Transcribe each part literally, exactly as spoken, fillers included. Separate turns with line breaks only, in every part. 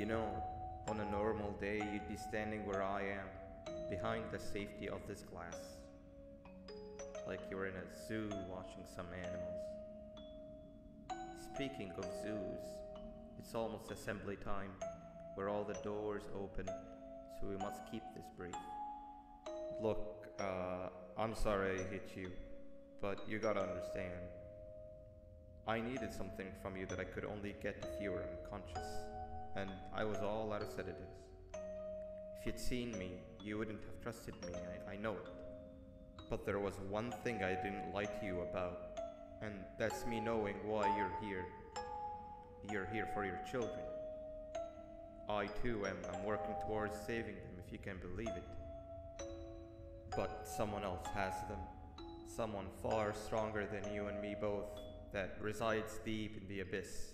You know, on a normal day, you'd be standing where I am, behind the safety of this glass, like you're in a zoo watching some animals. Speaking of zoos, it's almost assembly time, where all the doors open, so we must keep this brief. Look, uh, I'm sorry I hit you, but you gotta understand. I needed something from you that I could only get if you were unconscious, and I was all out of sedatives. If you'd seen me, you wouldn't have trusted me, I, I know it. But there was one thing I didn't lie to you about, and that's me knowing why you're here. You're here for your children. I too am am working towards saving them, if you can believe it. But someone else has them. Someone far stronger than you and me both, that resides deep in the abyss.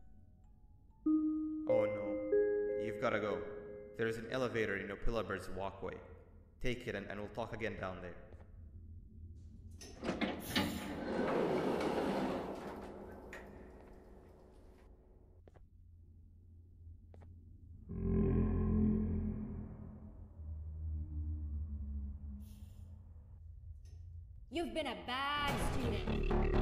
Oh no, you've gotta go. There's an elevator in Opillabird's walkway. Take it and, and we'll talk again down there.
You've been a bad student.